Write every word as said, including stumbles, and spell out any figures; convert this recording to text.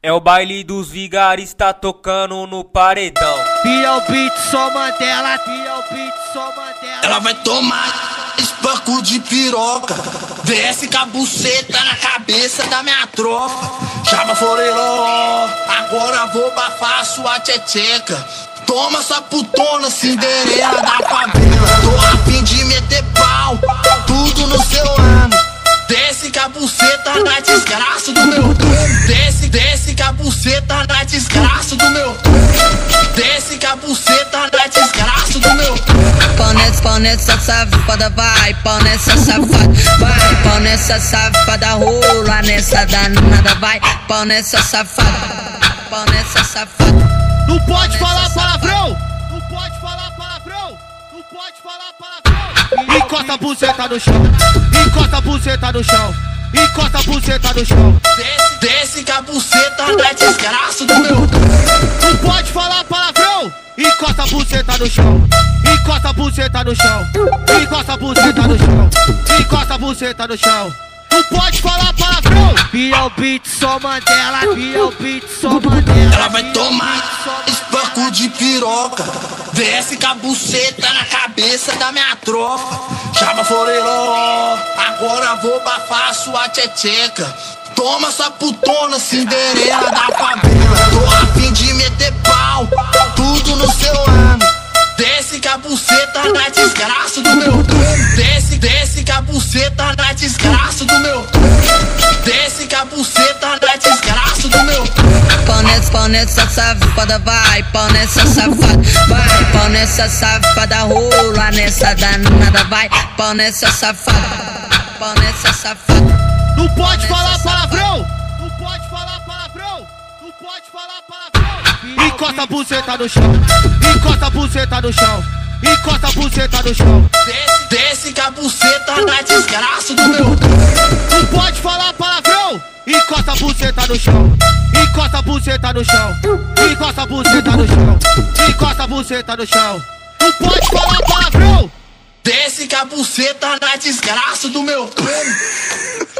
É o baile dos vigaristas tocando no paredão. E é o beat só Mandela, e é o beat só Mandela. Ela vai tomar espanco de piroca, desce com a buceta na cabeça da minha tropa. Chama Foreló, agora vou bafar sua tcheteca. Toma sua putona, Cinderela da favela. Tô a fim de meter pau, tudo no seu ano. Desce com a buceta na desgraça do meu dono. Desce, desce com a buceta na desgraça do meu dono. Desce com a buceta na desgraça do meu dono. Pau nessa, pau nessa safada, vai. Pau nessa safada, vai. Pau nessa safada, rola nessa danada, vai. Pau nessa safada, pau nessa safada. Não pode falar palavrão, não pode falar palavrão, não pode falar palavrão. Encosta a buceta no chão, encosta a buceta no chão, encosta a buceta no chão. Desce, desce com a buceta na desgraça do meu dono. Não pode falar palavrão, encosta a buceta no chão, encosta a buceta no chão, encosta a buceta no chão, encosta a buceta no chão. Não pode falar palavrão. E é o beat só Mandela, e é o beat só Mandela. Ela vai tomar espanco de piroca, desce com a buceta na cabeça da minha tropa. Chama Foreló, agora vou bafar sua tcheteca. Toma sua putona, Cinderela da favela. Tô a fim de meter pau, tudo no seu ano. Desce com a buceta na desgraça do meu dono. Desce, desce com a buceta na desgraça do meu dono. Desce com a buceta na desgraça do meu dono. Pau nessa, pau nessa safada, vai. Pau nessa safada, vai. Pau nessa safada, rola nessa danada, vai. Pau nessa safada, pau nessa safada. Não pode falar palavrão, não pode falar palavrão, não pode falar palavrão. Encosta a buceta no chão, encosta a buceta no chão, encosta a buceta no chão. Desce, desce com a buceta na desgraça do meu dono. Não pode falar palavrão, encosta a buceta no chão, encosta a buceta no chão, encosta a buceta no chão, encosta a buceta no chão. Não pode falar palavrão. Desce com a buceta na desgraça do meu dono.